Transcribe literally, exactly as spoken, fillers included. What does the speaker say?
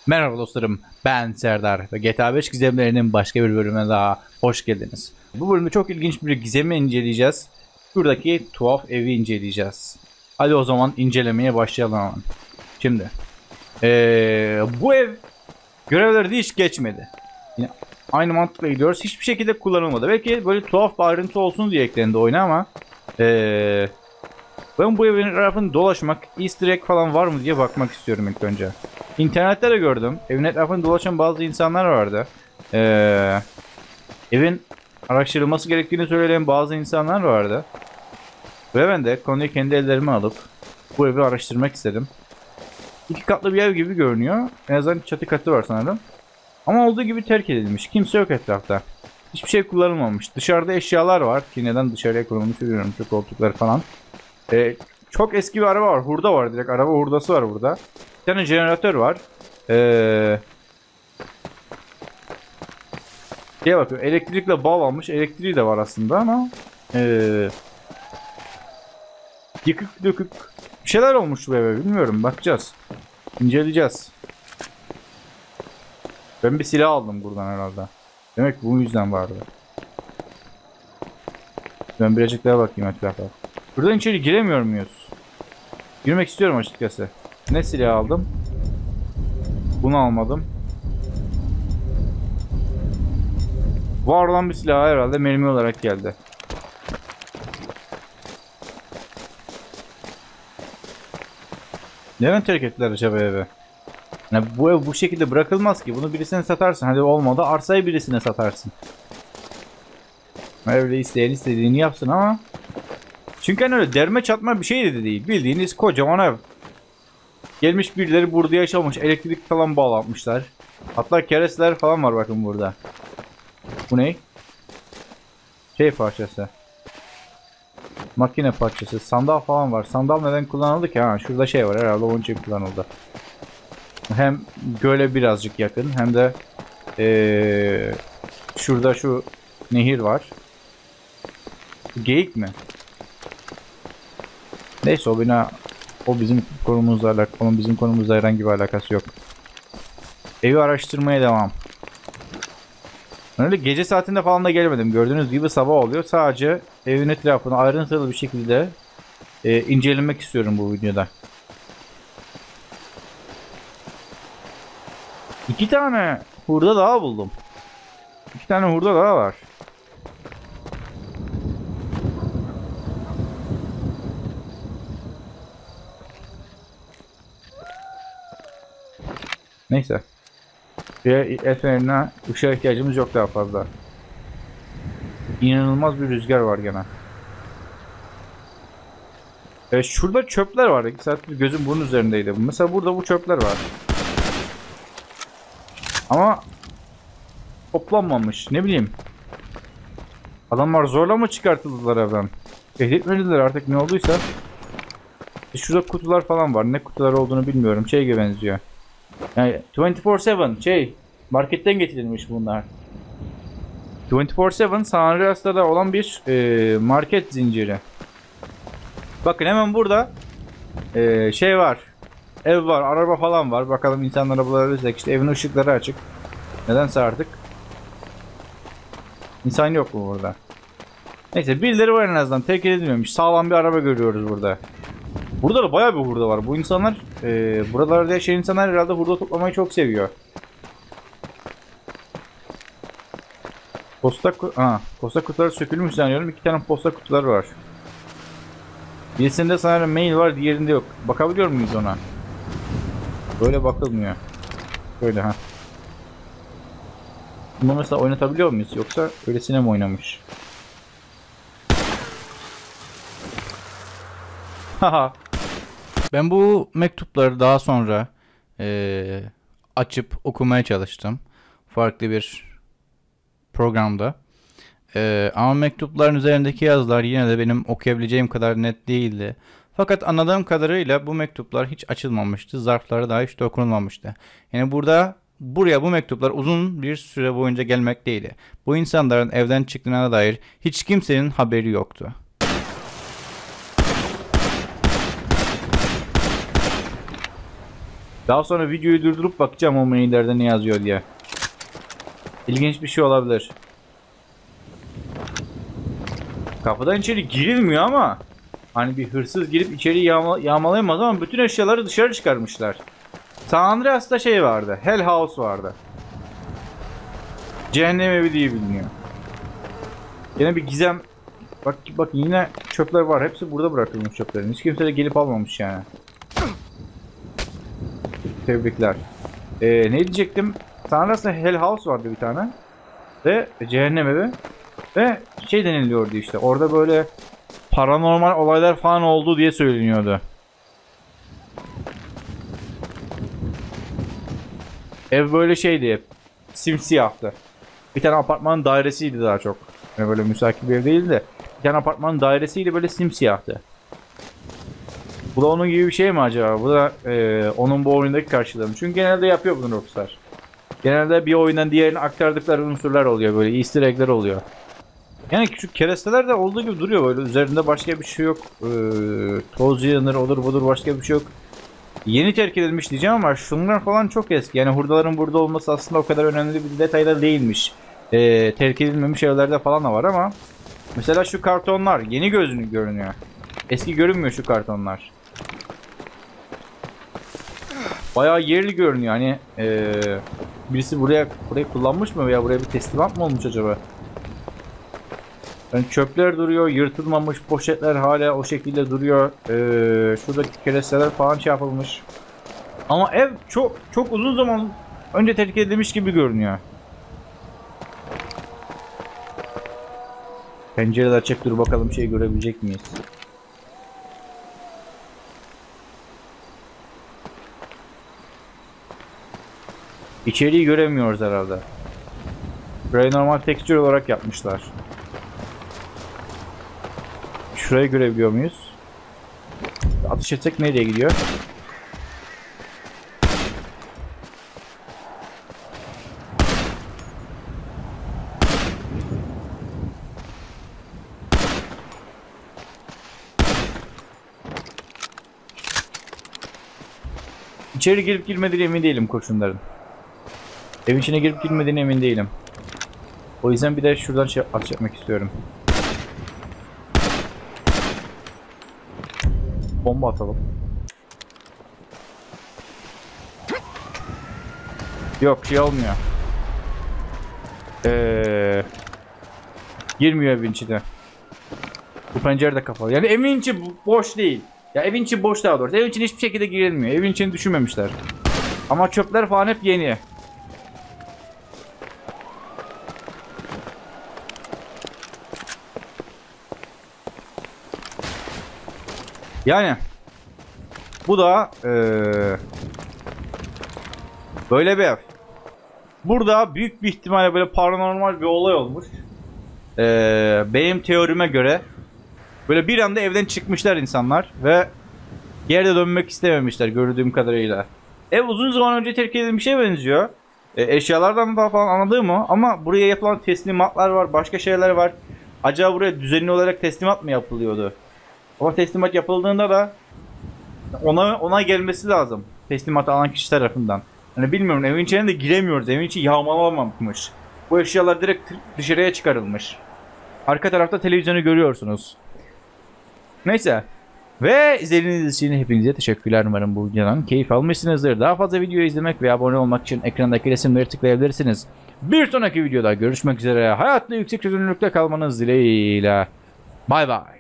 Merhaba dostlarım, ben Serdar ve G T A beş gizemlerinin başka bir bölümüne daha hoş geldiniz. Bu bölümde çok ilginç bir gizemi inceleyeceğiz. Buradaki tuhaf evi inceleyeceğiz. Hadi o zaman incelemeye başlayalım hemen. Şimdi, ee, bu ev görevleri de hiç geçmedi. Yine aynı mantıkla gidiyoruz. Hiçbir şekilde kullanılmadı. Belki böyle tuhaf bir ayrıntı olsun diye eklendi oyuna ama ee, ben bu evin etrafını dolaşmak, easter egg falan var mı diye bakmak istiyorum ilk önce. İnternette de gördüm. Evin etrafını dolaşan bazı insanlar vardı. Ee, evin araştırılması gerektiğini söyleyen bazı insanlar vardı. Ve ben de konuyu kendi ellerime alıp bu evi araştırmak istedim. İki katlı bir ev gibi görünüyor. En azından çatı katı var sanırım. Ama olduğu gibi terk edilmiş. Kimse yok etrafta. Hiçbir şey kullanılmamış. Dışarıda eşyalar var. Ki neden dışarıya konulmuş bilmiyorum. Şu koltuklar falan. Ee, çok eski bir araba var. Hurda var direkt. Araba hurdası var burada. Bir tane jeneratör var. Ee, şeye bakıyor. Elektrikle bağlanmış. Elektriği de var aslında ama ee, yıkık dökük bir şeyler olmuş bu eve. Bilmiyorum. Bakacağız. İnceleyeceğiz. Ben bir silah aldım buradan herhalde. Demek bu yüzden vardı. Ben birazcık daha bakayım etrafa. Buradan içeri giremiyor muyuz? Girmek istiyorum açıkçası. Ne silah aldım? Bunu almadım. Var olan bir silah herhalde mermi olarak geldi. Neden terk ettiler acaba eve? Yani bu ev bu şekilde bırakılmaz ki. Bunu birisine satarsın. Hadi olmadı arsayı birisine satarsın. Evde isteyen istediğini yapsın ama. Çünkü hani öyle derme çatma bir şey de değil. Bildiğiniz kocaman ev. Gelmiş birileri burada yaşamış. Elektrik falan bağlatmışlar. Hatta keresteler falan var bakın burada. Bu ne? Şey parçası. Makine parçası. Sandal falan var. Sandal neden kullanıldı ki? Ha, şurada şey var herhalde onun için kullanıldı. Hem göle birazcık yakın hem de ee, şurada şu nehir var. Geyik mi? Neyse o bina o bizim konumuzla alakalı. Onun bizim konumuzla herhangi bir alakası yok. Evi araştırmaya devam. Öyle gece saatinde falan da gelmedim. Gördüğünüz gibi sabah oluyor. Sadece evin etrafını ayrıntılı bir şekilde e, incelemek istiyorum bu videoda. İki tane hurda daha buldum. İki tane hurda daha var. Neyse. Ve el fenerine ışığa ihtiyacımız yok daha fazla. İnanılmaz bir rüzgar var gene. Evet, şurada çöpler var. İki saattir gözüm bunun üzerindeydi. Mesela burada bu çöpler var. Ama toplanmamış. Ne bileyim. Adamlar zorla mı çıkartıldılar evden? Tehdit mi edildiler artık ne olduysa. E şurada kutular falan var. Ne kutular olduğunu bilmiyorum. Şey gibi benziyor. Yani yirmi dört yedi şey. Marketten getirilmiş bunlar. yirmi dört yedi San Andreas'ta da olan bir e, market zinciri. Bakın hemen burada e, şey var. Ev var, araba falan var. Bakalım insanlara bulabilirsek. İşte evin ışıkları açık. Nedense artık. İnsan yok mu burada? Neyse birileri var en azından. Terk edilmemiş. Sağlam bir araba görüyoruz burada. Burada da bayağı bir hurda var. Bu insanlar, e, buralarda yaşayan insanlar herhalde hurda toplamayı çok seviyor. Posta, ha, posta kutuları sökülmüş sanıyorum. İki tane posta kutuları var. Birisinde sanırım mail var, diğerinde yok. Bakabiliyor muyuz ona? Böyle bakılmıyor. Böyle ha. Bunu mesela oynatabiliyor muyuz? Yoksa öylesine mi oynamış? Haha. Ben bu mektupları daha sonra e, açıp okumaya çalıştım. Farklı bir programda. E, ama mektupların üzerindeki yazılar yine de benim okuyabileceğim kadar net değildi. Fakat anladığım kadarıyla bu mektuplar hiç açılmamıştı. Zarfları daha hiç dokunulmamıştı. Yani burada buraya bu mektuplar uzun bir süre boyunca gelmekteydi. Bu insanların evden çıktığına dair hiç kimsenin haberi yoktu. Daha sonra videoyu durdurup bakacağım o maillerde ne yazıyor diye. İlginç bir şey olabilir. Kapıdan içeri girilmiyor ama hani bir hırsız girip içeri yağma, yağmalayamaz ama bütün eşyaları dışarı çıkarmışlar. San Andreas'ta şey vardı. Hell House vardı. Cehennem evi diye biliniyor. Yine bir gizem. Bak bak yine çöpler var. Hepsi burada bırakılmış çöplerin. Hiç kimse de gelip almamış yani. Tebrikler. Ee, ne diyecektim? San Andreas'ta Hell House vardı bir tane. Ve cehennem evi. Ve şey deniliyordu işte. Orada böyle paranormal olaylar falan oldu diye söyleniyordu. Ev böyle şeydi. Simsiyahtı. Bir tane apartmanın dairesiydi daha çok. Yani böyle müstakil bir ev değildi de. Bir tane apartmanın dairesiydi, böyle simsiyahtı. Bu da onun gibi bir şey mi acaba? Bu da e, onun bu oyundaki karşılığı mı? Çünkü genelde yapıyor bunu Rockstar. Genelde bir oyundan diğerine aktardıkları unsurlar oluyor, böyle easter egg'ler oluyor. Yani küçük keresteler de olduğu gibi duruyor böyle. Üzerinde başka bir şey yok. Ee, toz yığınır, odur budur, başka bir şey yok. Yeni terk edilmiş diyeceğim ama şunlar falan çok eski. Yani hurdaların burada olması aslında o kadar önemli bir detay da değilmiş. Ee, terk edilmemiş evlerde falan da var ama mesela şu kartonlar yeni gözünü görünüyor. Eski görünmüyor şu kartonlar. Bayağı yerli görünüyor. Hani ee, birisi buraya burayı kullanmış mı veya buraya bir teslimat mı olmuş acaba? Yani çöpler duruyor, yırtılmamış poşetler hala o şekilde duruyor. Ee, şuradaki keresteler falan şey yapılmış. Ama ev çok çok uzun zaman önce terk edilmiş gibi görünüyor. Pencereler açık, dur bakalım şey görebilecek miyiz? İçeriği göremiyoruz herhalde. Burayı normal tekstür olarak yapmışlar. Şurayı görebiliyor muyuz? Atış etsek nereye gidiyor? İçeri girip girmediğine emin değilim kurşunların. Evin içine girip girmediğine emin değilim. O yüzden bir de şuradan şey atış etmek istiyorum. Bomba atalım. Yok şey olmuyor. Ee, girmiyor evin içine. Bu pencere de kapalı. Yani evin içi boş değil. Ya evin içi boş daha doğrusu. Evin içine hiçbir şekilde girilmiyor. Evin içini düşünmemişler. Ama çöpler falan hep yeni. Yani bu da ee, böyle bir ev. Burada büyük bir ihtimalle böyle paranormal bir olay olmuş. Ee, benim teorime göre böyle bir anda evden çıkmışlar insanlar ve geri dönmek istememişler gördüğüm kadarıyla. Ev uzun zaman önce terk edilmiş şeye benziyor. Ee, eşyalardan da falan anladığım o. Ama buraya yapılan teslimatlar var, başka şeyler var. Acaba buraya düzenli olarak teslimat mı yapılıyordu? Ama teslimat yapıldığında da ona ona gelmesi lazım. Teslimat alan kişi tarafından. Hani bilmiyorum, evin içine de giremiyoruz. Evin içi yağmalamamış. Bu eşyalar direkt dışarıya çıkarılmış. Arka tarafta televizyonu görüyorsunuz. Neyse. Ve izlediğiniz için hepinize teşekkürler. Umarım bu videodan keyif almışsınızdır. Daha fazla video izlemek ve abone olmak için ekrandaki resimleri tıklayabilirsiniz. Bir sonraki videoda görüşmek üzere. Hayatta yüksek çözünürlükte kalmanız dileğiyle. Bay bay.